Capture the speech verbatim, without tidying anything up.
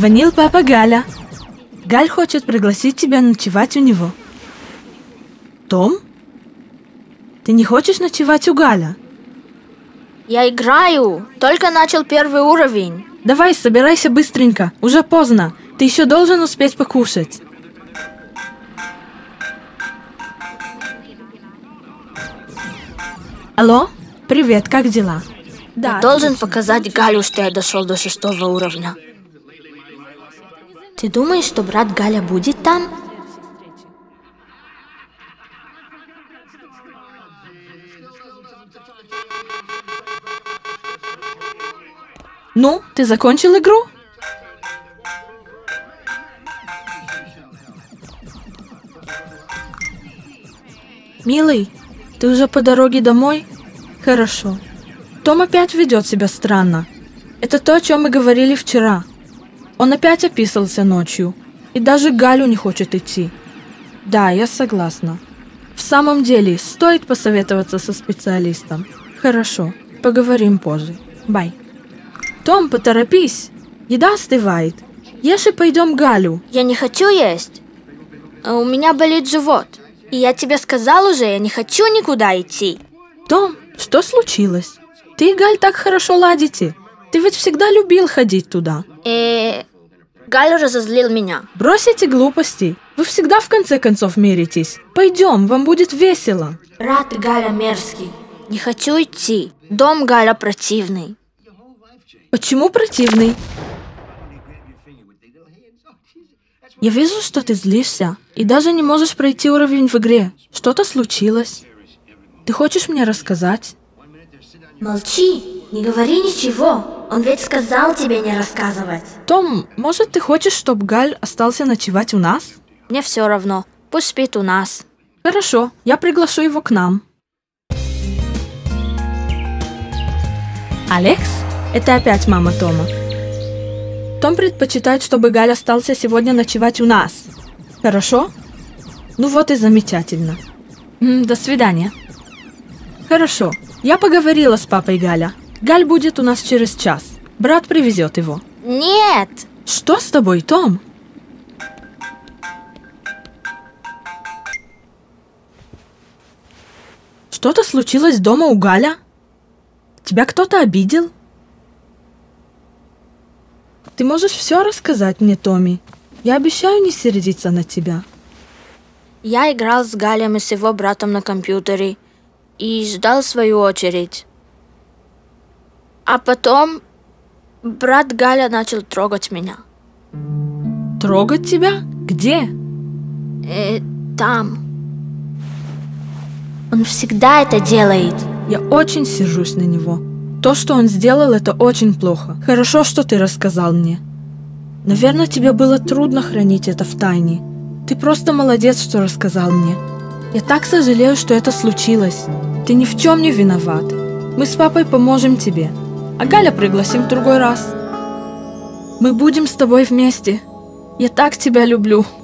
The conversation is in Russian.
Звонил папа Галя. Галь хочет пригласить тебя ночевать у него. Том? Ты не хочешь ночевать у Галя? Я играю. Только начал первый уровень. Давай, собирайся быстренько. Уже поздно. Ты еще должен успеть покушать. Алло? Привет, как дела? Да. Я должен показать Галю, что я дошел до шестого уровня. Ты думаешь, что брат Галя будет там? Ну, ты закончил игру? Милый, ты уже по дороге домой? Хорошо. Том опять ведет себя странно. Это то, о чем мы говорили вчера. Он опять описался ночью. И даже Галю не хочет идти. Да, я согласна. В самом деле, стоит посоветоваться со специалистом. Хорошо, поговорим позже. Бай. Том, поторопись. Еда остывает. Ешь и пойдем к Галю. Я не хочу есть. У меня болит живот. И я тебе сказал уже, я не хочу никуда идти. Том, что случилось? Ты и Галь так хорошо ладите. Ты ведь всегда любил ходить туда. Э, Галь разозлил меня. Брось эти глупости. Вы всегда в конце концов миритесь. Пойдем, вам будет весело. Брат Галя мерзкий. Не хочу идти. Дом Галя противный. Почему противный? Я вижу, что ты злишься и даже не можешь пройти уровень в игре. Что-то случилось. Ты хочешь мне рассказать? Молчи, не говори ничего. Он ведь сказал тебе не рассказывать. Том, может, ты хочешь, чтобы Галь остался ночевать у нас? Мне все равно. Пусть спит у нас. Хорошо, я приглашу его к нам. Алекс? Это опять мама Тома. Том предпочитает, чтобы Галь остался сегодня ночевать у нас. Хорошо? Ну вот и замечательно. М, до свидания. Хорошо. Я поговорила с папой Галя. Галь будет у нас через час. Брат привезет его. Нет! Что с тобой, Том? Что-то случилось дома у Галя? Тебя кто-то обидел? Ты можешь все рассказать мне, Томми. Я обещаю не сердиться на тебя. Я играл с Галем и с его братом на компьютере и ждал свою очередь. А потом брат Галя начал трогать меня. Трогать тебя? Где? Э, там. Он всегда это делает. Я очень сержусь на него. То, что он сделал, это очень плохо. Хорошо, что ты рассказал мне. Наверное, тебе было трудно хранить это в тайне. Ты просто молодец, что рассказал мне. Я так сожалею, что это случилось. Ты ни в чем не виноват. Мы с папой поможем тебе. А Галя пригласим в другой раз. Мы будем с тобой вместе. Я так тебя люблю.